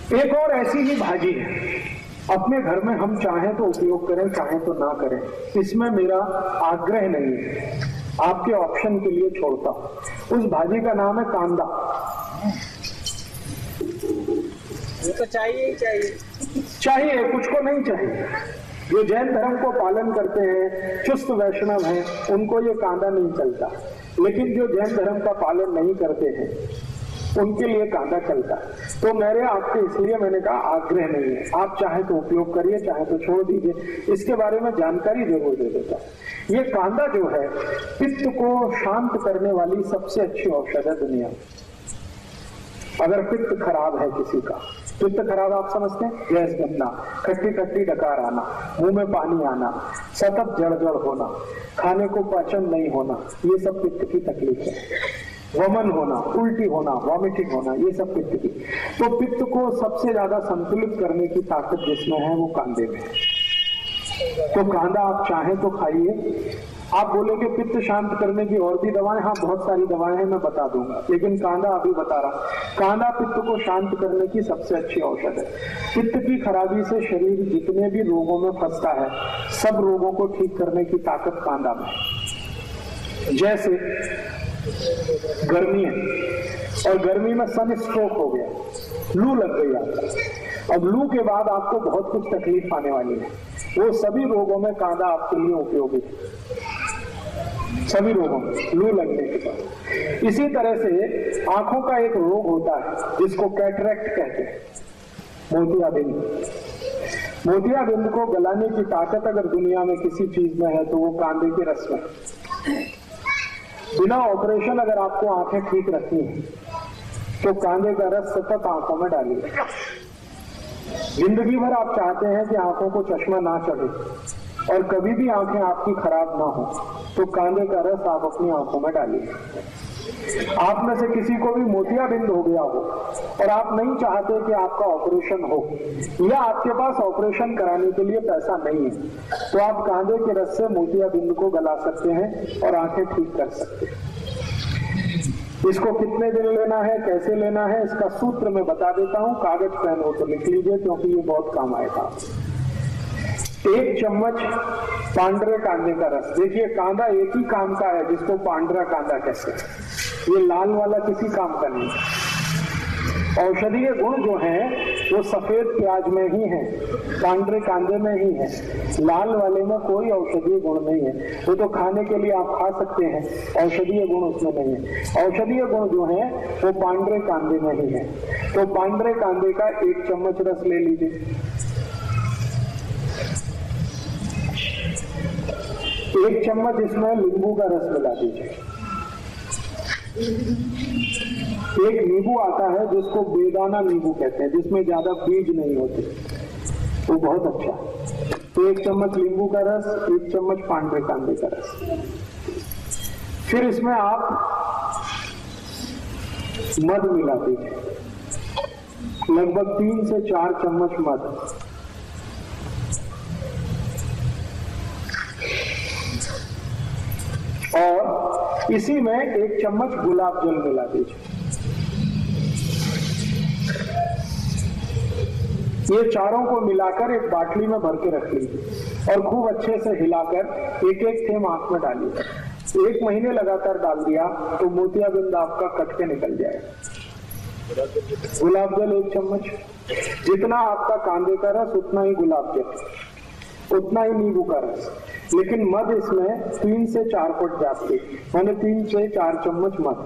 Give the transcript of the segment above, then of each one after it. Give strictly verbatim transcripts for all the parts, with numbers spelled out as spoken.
एक और ऐसी ही भाजी है, अपने घर में हम चाहें तो उपयोग करें, चाहें तो ना करें, इसमें मेरा आग्रह नहीं है, आपके ऑप्शन के लिए छोड़ता हूं। उस भाजी का नाम है कांदा। वो तो चाहिए ही चाहिए, चाहिए, कुछ को नहीं चाहिए। जो जैन धर्म को पालन करते हैं, चुस्त वैष्णव हैं, उनको ये कांदा नहीं चलता, लेकिन जो जैन धर्म का पालन नहीं करते हैं उनके लिए कांदा चलता है। तो मेरे आपके इसलिए मैंने कहा आग्रह नहीं है, आप चाहे तो उपयोग करिए, चाहे तो छोड़ दीजिए। इसके बारे में जानकारी जरूर दे देता। ये कांदा जो है पित्त को शांत करने वाली सबसे अच्छी औषध है दुनिया में। अगर पित्त खराब है किसी का, पित्त खराब आप समझते हैं, गैस बनना, खट्टी खट्टी डकार आना, मुंह में पानी आना, सतत जड़ जड़ होना, खाने को पाचन नहीं होना, ये सब पित्त की तकलीफ है। वमन होना, उल्टी होना, वॉमिटिंग होना, ये सब पित्त की। तो पित्त को सबसे ज्यादा संतुलित करने की ताकत जिसमें है वो कांदे में है। तो कांदा आप चाहें तो खाइए। आप बोलोगे पित्त शांत करने की और भी दवाएं, हाँ बहुत सारी दवाएं हैं, मैं बता दूंगा, लेकिन कांदा अभी बता रहा। कांदा पित्त को शांत करने की सबसे अच्छी औषध है। पित्त की खराबी से शरीर जितने भी रोगों में फंसता है, सब रोगों को ठीक करने की ताकत कांदा में है। जैसे गर्मी है और गर्मी में सन स्ट्रोक हो गया, लू लग गई आपको, अब लू के बाद आपको बहुत कुछ तकलीफ आने वाली है, वो सभी रोगों में कांदा आपके लिए उपयोगी है, सभी रोगों में लू लगने के बाद। इसी तरह से आंखों का एक रोग होता है जिसको कैटरेक्ट कहते हैं, मोतियाबिंद। मोतियाबिंद को गलाने की ताकत अगर दुनिया में किसी चीज में है तो वो कांदे के रस में। बिना ऑपरेशन अगर आपको आंखें ठीक रखनी है तो कांदे का रस सतत आंखों में डालिए। जिंदगी भर आप चाहते हैं कि आंखों को चश्मा ना चढ़े और कभी भी आंखें आपकी खराब ना हो, तो कांदे का रस आप अपनी आंखों में डालिए। आप में से किसी को भी मोतियाबिंद हो गया हो और आप नहीं चाहते कि आपका ऑपरेशन हो, या आपके पास ऑपरेशन कराने के लिए पैसा नहीं है, तो आप कांदे के रस से मोतियाबिंद को गला सकते हैं और आंखें ठीक कर सकते हैं। इसको कितने दिन लेना है, कैसे लेना है, इसका सूत्र मैं बता देता हूं, कागज पेन हो तो लिख लीजिए क्योंकि ये बहुत काम आएगा। एक चम्मच पांडरे कांदे का रस। देखिए कांदा एक ही काम का है जिसको पांडरा कांदा कहते हैं, ये लाल वाला किसी काम का नहीं। औषधीय गुण जो है वो सफेद प्याज में ही है, पांडरे कांदे में ही है, लाल वाले में कोई औषधीय गुण नहीं है। वो तो खाने के लिए आप खा सकते हैं, औषधीय गुण उसमें नहीं है। औषधीय गुण जो है वो पांडरे कांदे में ही है। तो पांडरे कांदे का एक चम्मच रस ले लीजिए। एक चम्मच इसमें नींबू का रस मिला दीजिए। एक नींबू आता है जिसको बेदाना नींबू कहते हैं, जिसमें ज्यादा बीज नहीं होते, वो बहुत अच्छा है। तो एक चम्मच नींबू का रस, एक चम्मच पांडरे कांदे का रस। फिर इसमें आप मध मिला दीजिए, लगभग तीन से चार चम्मच मध। और इसी में एक चम्मच गुलाब जल मिला दीजिए। ये चारों को मिलाकर एक बाटली में भर के रख लीजिए और खूब अच्छे से हिलाकर एक एक थेम आंख में डालिए। एक महीने लगातार डाल दिया तो मोतियाबिंद आपका कट के निकल जाएगा। गुलाब जल एक चम्मच, जितना आपका कांदे का रस उतना ही गुलाब जल, उतना ही नींबू का रस, लेकिन मध इसमें तीन से चार फुट जाती, मैंने तीन से चार चम्मच मध।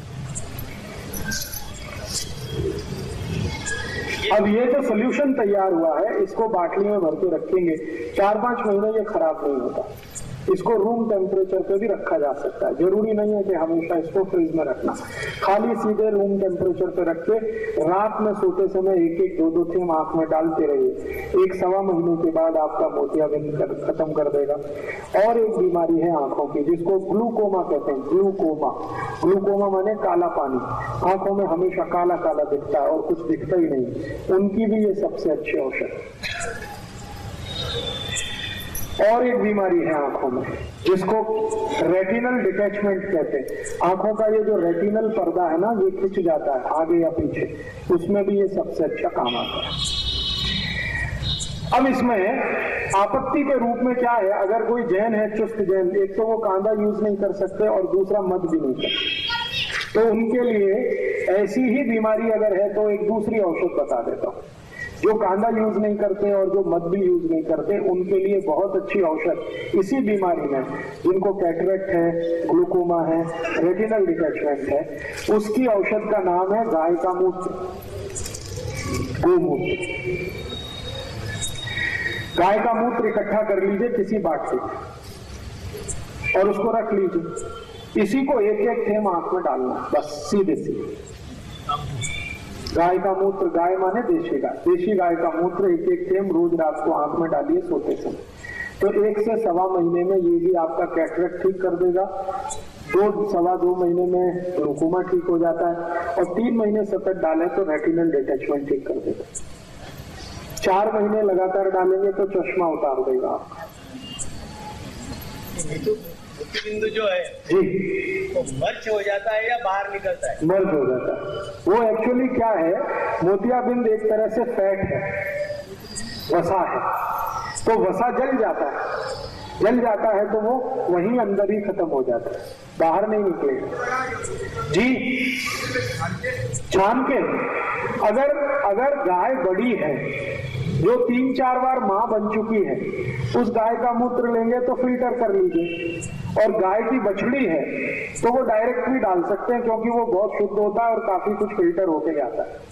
अब ये जो सोल्यूशन तैयार हुआ है इसको बाटली में भर के रखेंगे, चार पांच महीने ये खराब नहीं होता। इसको रूम टेम्परेचर पे भी रखा जा सकता है, जरूरी नहीं है कि हमेशा इसको फ्रिज में रखना। खाली सीधे रूम टेम्परेचर पे रख के रात में सोते समय एक एक दो दो थेम आंख में डालते रहिए। एक सवा महीने के बाद आपका मोतियाबिंद कर, खत्म कर देगा। और एक बीमारी है आंखों की जिसको ग्लूकोमा कहते हैं। ग्लूकोमा ग्लूकोमा माने काला पानी, आंखों में हमेशा काला काला दिखता है और कुछ दिखता ही नहीं, उनकी भी ये सबसे अच्छी औषध। और एक बीमारी है आंखों में जिसको रेटिनल डिटैचमेंट कहते हैं। आंखों का ये जो रेटिनल पर्दा है ना, ये खिंच जाता है आगे या पीछे, उसमें भी ये सबसे अच्छा काम आता है। अब इसमें आपत्ति के रूप में क्या है, अगर कोई जैन है, चुस्त जैन, एक तो वो कांदा यूज नहीं कर सकते और दूसरा मद भी नहीं कर सकते, तो उनके लिए ऐसी ही बीमारी अगर है तो एक दूसरी औषध बता देता हूं। जो कांदा यूज नहीं करते और जो मद भी यूज नहीं करते, उनके लिए बहुत अच्छी औषध इसी बीमारी में, जिनको कैटरेक्ट है, ग्लूकोमा है, रेटिनल डिटैचमेंट है, उसकी औषध का नाम है गाय का मूत्र, गोमूत्र। गाय का मूत्र इकट्ठा कर लीजिए किसी बाटली में और उसको रख लीजिए। इसी को एक एक थेम आंख में डालना, बस सीधे सीधे। गाय का मूत्र, गाय माने देशी गाय, देशी गाय का मूत्र एक एक थेम रोज रात को आंख में डालिए सोते समय। तो एक से सवा महीने में ये भी आपका कैटरेक्ट ठीक कर देगा, दो सवा दो महीने में ग्लूकोमा ठीक हो जाता है, और तीन महीने सतत डालें तो रेटिनल डिटैचमेंट ठीक कर देगा। चार महीने लगातार डालेंगे तो चश्मा उतार देगा आपका। बिंदु जो है जी, वो मर्च हो जाता है या बाहर निकलता है? मर्ज हो जाता है। वो एक्चुअली क्या है, मोतियाबिंद एक तरह से फैट है, वसा है, तो वसा जल जाता है, जल जाता है तो वो वहीं अंदर ही खत्म हो जाता है, बाहर नहीं निकलेगा। जी, छान के अगर अगर गाय बड़ी है जो तीन चार बार मां बन चुकी है, उस गाय का मूत्र लेंगे तो फिल्टर कर लीजिए। और गाय की बछड़ी है तो वो डायरेक्ट भी डाल सकते हैं, क्योंकि वो बहुत शुद्ध होता है और काफी कुछ फिल्टर होके जाता है।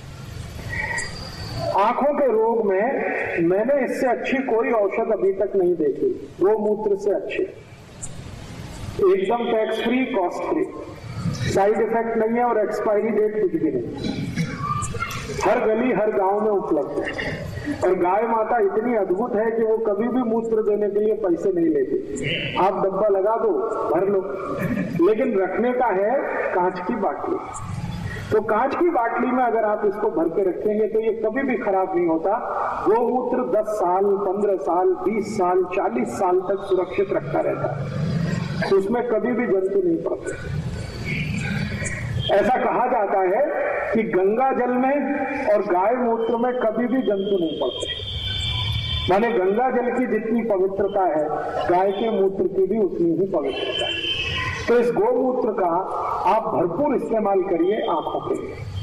आंखों के रोग में मैंने इससे अच्छी कोई औषध अभी तक नहीं देखी, गोमूत्र से अच्छी, एकदम tax free, cost free, side effect नहीं है और एक्सपायरी डेट कुछ भी नहीं, हर गली हर गांव में उपलब्ध है। और गाय माता इतनी अद्भुत है कि वो कभी भी मूत्र देने के लिए पैसे नहीं लेती, आप डब्बा लगा दो, भर लो, लेकिन रखने का है कांच की बाटली। तो कांच की बाटली में अगर आप इसको भर के रखेंगे तो ये कभी भी खराब नहीं होता। गोमूत्र दस साल, पंद्रह साल, बीस साल, चालीस साल तक सुरक्षित रखता रहता है, तो उसमें कभी भी जंतु नहीं पड़ते। ऐसा कहा जाता है कि गंगा जल में और गाय मूत्र में कभी भी जंतु नहीं पड़ते, माने गंगा जल की जितनी पवित्रता है, गाय के मूत्र की भी उतनी ही पवित्रता है। तो इस गोमूत्र का आप भरपूर इस्तेमाल करिए आंखों के लिए।